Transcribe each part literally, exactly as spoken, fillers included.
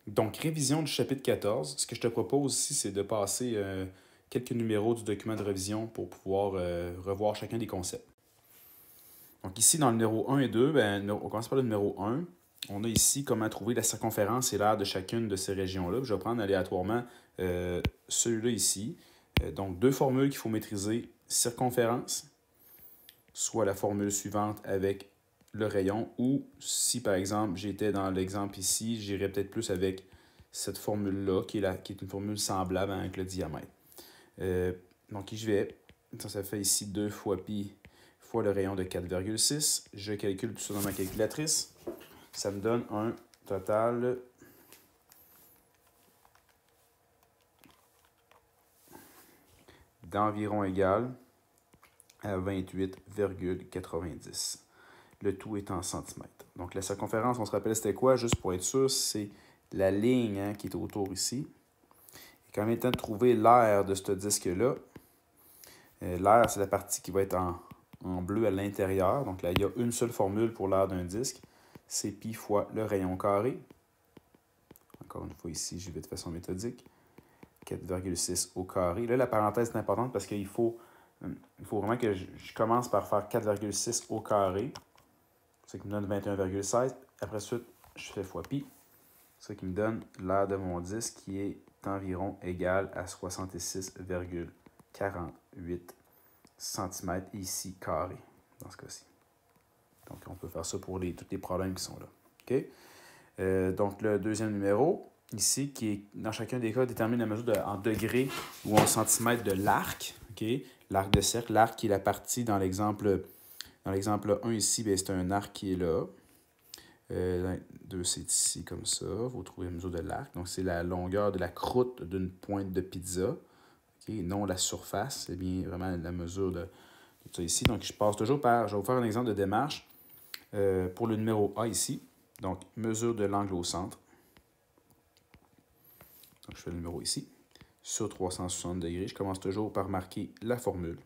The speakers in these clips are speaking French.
Donc, révision du chapitre quatorze. Ce que je te propose ici, c'est de passer euh, quelques numéros du document de révision pour pouvoir euh, revoir chacun des concepts. Donc ici, dans le numéro un et deux, ben, on commence par le numéro un. On a ici comment trouver la circonférence et l'aire de chacune de ces régions-là. Je vais prendre aléatoirement euh, celui-là ici. Euh, donc, deux formules qu'il faut maîtriser. Circonférence, soit la formule suivante avec le rayon, ou si par exemple j'étais dans l'exemple ici, j'irais peut-être plus avec cette formule-là, qui, qui est une formule semblable avec le diamètre. Euh, donc, je vais, ça, ça fait ici deux fois pi fois le rayon de quatre virgule six. Je calcule tout ça dans ma calculatrice. Ça me donne un total d'environ égal à vingt-huit virgule quatre-vingt-dix. Le tout est en centimètres. Donc, la circonférence, on se rappelle, c'était quoi? Juste pour être sûr, c'est la ligne hein, qui est autour ici. Et quand même temps de trouver l'aire de ce disque-là, euh, l'aire, c'est la partie qui va être en, en bleu à l'intérieur. Donc là, il y a une seule formule pour l'aire d'un disque. C'est pi fois le rayon carré. Encore une fois, ici, j'y vais de façon méthodique. quatre virgule six au carré. Là, la parenthèse est importante parce qu'il faut, il faut vraiment que je, je commence par faire quatre virgule six au carré. Ce qui me donne vingt et un virgule seize. Après ça, je fais fois pi. Ce qui me donne l'aire de mon disque qui est environ égal à soixante-six virgule quarante-huit centimètres ici carré, dans ce cas-ci. Donc, on peut faire ça pour les, tous les problèmes qui sont là. Okay? Euh, donc, le deuxième numéro, ici, qui est dans chacun des cas, détermine la mesure de, en degrés ou en centimètres de l'arc. Okay? L'arc de cercle, l'arc qui est la partie dans l'exemple dans l'exemple un ici, c'est un arc qui est là. Euh, deux, c'est ici comme ça. Vous trouvez la mesure de l'arc. Donc, c'est la longueur de la croûte d'une pointe de pizza. Okay? Non la surface. C'est bien vraiment la mesure de, de ça ici. Donc, je passe toujours par... Je vais vous faire un exemple de démarche euh, pour le numéro A ici. Donc, mesure de l'angle au centre. Donc, je fais le numéro ici. Sur trois cent soixante degrés. Je commence toujours par marquer la formule.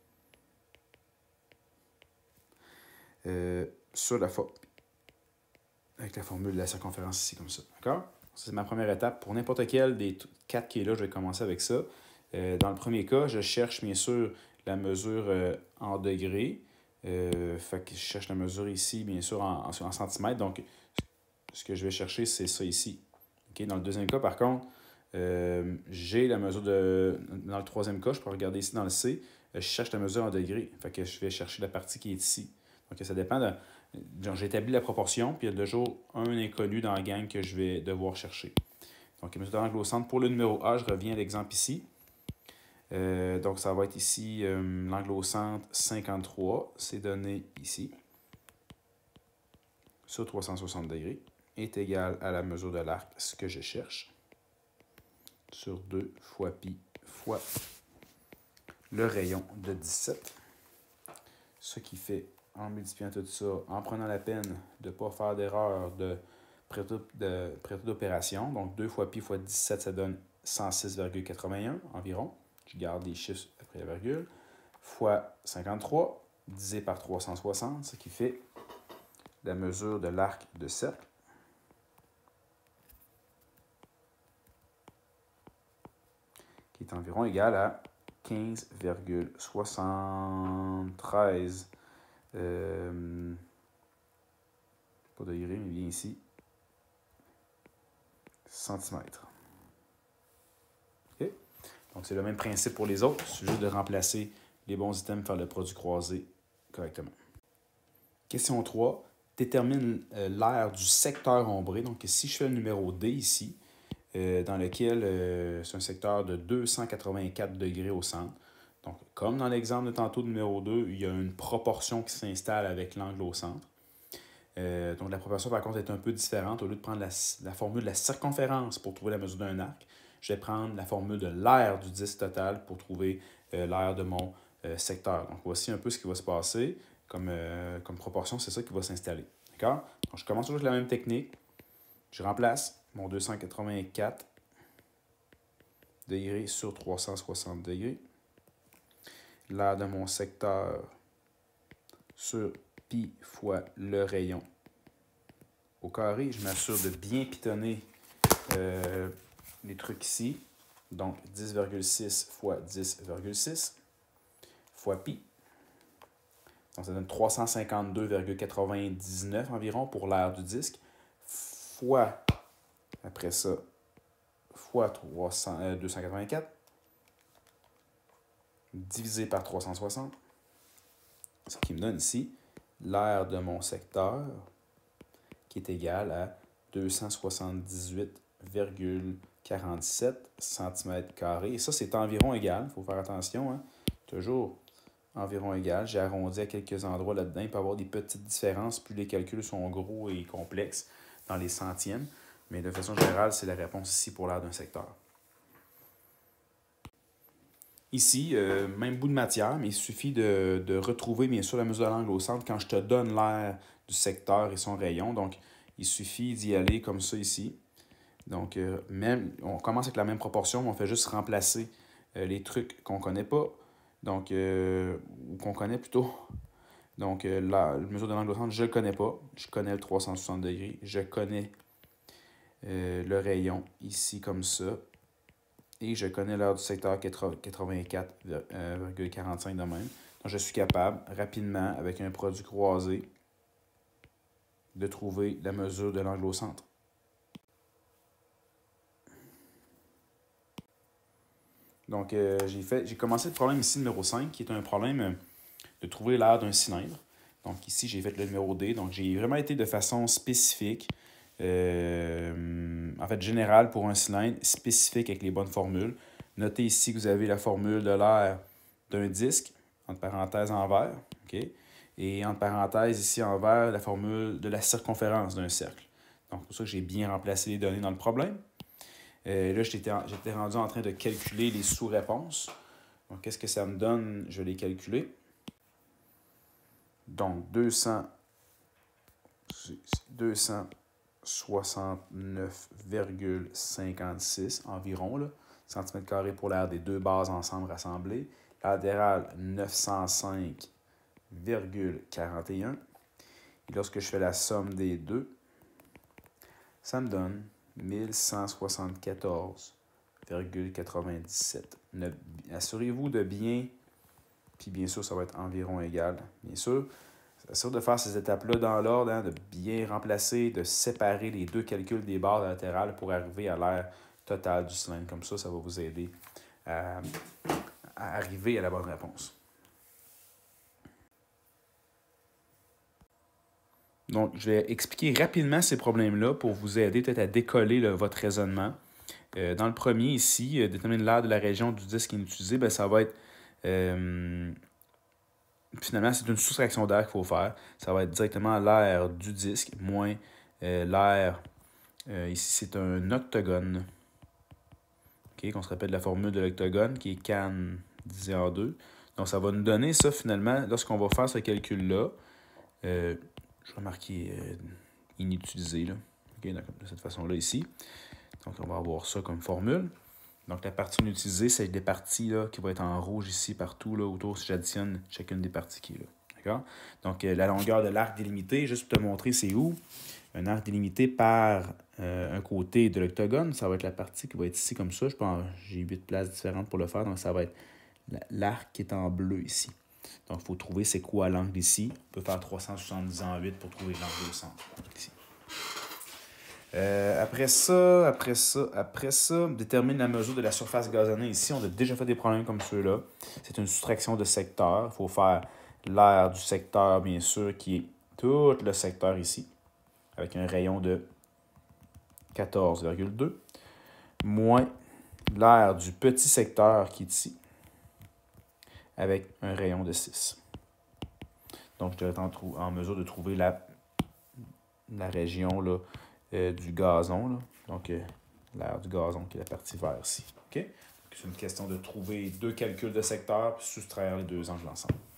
Euh, sur la forme. Avec la formule de la circonférence ici, comme ça. D'accord? C'est ma première étape. Pour n'importe quel des quatre qui est là, je vais commencer avec ça. Euh, dans le premier cas, je cherche bien sûr la mesure euh, en degrés. Euh, fait que je cherche la mesure ici, bien sûr, en, en, en centimètres. Donc, ce que je vais chercher, c'est ça ici. Okay? Dans le deuxième cas, par contre, euh, j'ai la mesure de... Dans le troisième cas, je peux regarder ici dans le C, je cherche la mesure en degrés. Fait que je vais chercher la partie qui est ici. Donc, ça dépend de... J'établis la proportion, puis il y a toujours un inconnu dans la gang que je vais devoir chercher. Donc, mesure de l'angle au centre. Pour le numéro A, je reviens à l'exemple ici. Euh, donc, ça va être ici, euh, l'angle au centre cinquante-trois, c'est donné ici, sur trois cent soixante degrés, est égal à la mesure de l'arc, ce que je cherche, sur deux fois pi fois le rayon de dix-sept. Ce qui fait, en multipliant tout ça, en prenant la peine de ne pas faire d'erreur de pré-taux d'opération. Donc, deux fois pi fois dix-sept, ça donne cent six virgule quatre-vingt-un environ. Je garde les chiffres après la virgule. Fois cinquante-trois, divisé par trois cent soixante, ce qui fait la mesure de l'arc de cercle. Qui est environ égal à quinze virgule soixante-treize. Euh, pas degrés, mais bien ici. Centimètres. Okay? Donc, c'est le même principe pour les autres. C'est juste de remplacer les bons items, faire le produit croisé correctement. Question trois. Détermine euh, l'aire du secteur ombré. Donc, si je fais le numéro D ici, euh, dans lequel euh, c'est un secteur de deux cent quatre-vingt-quatre degrés au centre. Donc, comme dans l'exemple de tantôt numéro deux, il y a une proportion qui s'installe avec l'angle au centre. Euh, donc, la proportion, par contre, est un peu différente. Au lieu de prendre la, la formule de la circonférence pour trouver la mesure d'un arc, je vais prendre la formule de l'aire du disque total pour trouver euh, l'aire de mon euh, secteur. Donc, voici un peu ce qui va se passer comme, euh, comme proportion. C'est ça qui va s'installer. D'accord? Donc, je commence toujours avec la même technique. Je remplace mon deux cent quatre-vingt-quatre degrés sur trois cent soixante degrés. L'aire de mon secteur sur pi fois le rayon au carré. Je m'assure de bien pitonner euh, les trucs ici. Donc, dix virgule six fois dix virgule six fois pi. Donc, ça donne trois cent cinquante-deux virgule quatre-vingt-dix-neuf environ pour l'aire du disque. Fois, après ça, fois trois cents, euh, deux cent quatre-vingt-quatre. Divisé par trois cent soixante. Ce qui me donne ici l'aire de mon secteur qui est égal à deux cent soixante-dix-huit virgule quarante-sept centimètres carrés. Et ça, c'est environ égal. Il faut faire attention. Hein? Toujours environ égal. J'ai arrondi à quelques endroits là-dedans. Il peut y avoir des petites différences. Plus les calculs sont gros et complexes dans les centièmes. Mais de façon générale, c'est la réponse ici pour l'aire d'un secteur. Ici, euh, même bout de matière, mais il suffit de, de retrouver bien sûr la mesure de l'angle au centre quand je te donne l'aire du secteur et son rayon. Donc, il suffit d'y aller comme ça ici. Donc, euh, même, on commence avec la même proportion, mais on fait juste remplacer euh, les trucs qu'on ne connaît pas, donc, euh, ou qu'on connaît plutôt. Donc, euh, la, la mesure de l'angle au centre, je ne le connais pas. Je connais le trois cent soixante degrés. Je connais euh, le rayon ici comme ça. Et je connais l'aire du secteur quatre-vingt-quatre virgule quarante-cinq de même. Donc, je suis capable, rapidement, avec un produit croisé, de trouver la mesure de l'angle au centre. Donc, euh, j'ai fait, j'ai commencé le problème ici, numéro cinq, qui est un problème de trouver l'aire d'un cylindre. Donc, ici, j'ai fait le numéro D. Donc, j'ai vraiment été de façon spécifique, euh, en fait, générale pour un cylindre, spécifique avec les bonnes formules. Notez ici que vous avez la formule de l'aire d'un disque, entre parenthèses en vert, okay? Et entre parenthèses ici en vert, la formule de la circonférence d'un cercle. Donc, c'est pour ça que j'ai bien remplacé les données dans le problème. Euh, là, j'étais rendu en train de calculer les sous-réponses. Donc, qu'est-ce que ça me donne? Je vais les calculer. Donc, deux cents, deux cent soixante-neuf virgule cinquante-six environ, là, centimètres carrés pour l'aire des deux bases ensemble rassemblées. Latérale, neuf cent cinq virgule quarante et un. Et lorsque je fais la somme des deux, ça me donne mille cent soixante-quatorze virgule quatre-vingt-dix-sept. Assurez-vous de bien, puis bien sûr, ça va être environ égal, bien sûr. Assure de faire ces étapes-là dans l'ordre, hein, de bien remplacer, de séparer les deux calculs des barres latérales pour arriver à l'aire totale du cylindre. Comme ça, ça va vous aider à, à arriver à la bonne réponse. Donc, je vais expliquer rapidement ces problèmes-là pour vous aider peut-être à décoller là, votre raisonnement. Euh, dans le premier, ici, euh, déterminer l'aire de la région du disque inutilisé, bien, ça va être... Euh, finalement, c'est une soustraction d'air qu'il faut faire. Ça va être directement l'aire du disque moins euh, l'aire... Euh, ici, c'est un octogone. Okay, qu'on se rappelle la formule de l'octogone, qui est can divisé en deux. Donc, ça va nous donner ça, finalement, lorsqu'on va faire ce calcul-là. Euh, je vais marquer euh, inutilisé, là. Okay, donc, de cette façon-là, ici. Donc, on va avoir ça comme formule. Donc, la partie inutilisée, c'est des parties là, qui vont être en rouge ici, partout, là, autour, si j'additionne chacune des parties qui est là. D'accord? Donc, euh, la longueur de l'arc délimité, juste pour te montrer c'est où. Un arc délimité par euh, un côté de l'octogone, ça va être la partie qui va être ici comme ça. Je pense j'ai huit places différentes pour le faire, donc ça va être l'arc qui est en bleu ici. Donc, il faut trouver c'est quoi l'angle ici. On peut faire trois cent soixante-dix en huit pour trouver l'angle au centre. Ici. Euh, après ça, après ça, après ça, détermine la mesure de la surface gazonnée. Ici, on a déjà fait des problèmes comme ceux-là. C'est une soustraction de secteur. Il faut faire l'aire du secteur, bien sûr, qui est tout le secteur ici, avec un rayon de quatorze virgule deux, moins l'aire du petit secteur qui est ici, avec un rayon de six. Donc, je devrais être en, en mesure de trouver la, la région là, euh, du gazon. Là. Donc, euh, l'aire du gazon qui est la partie verte ici. Okay? C'est une question de trouver deux calculs de secteur puis soustraire les deux angles ensemble.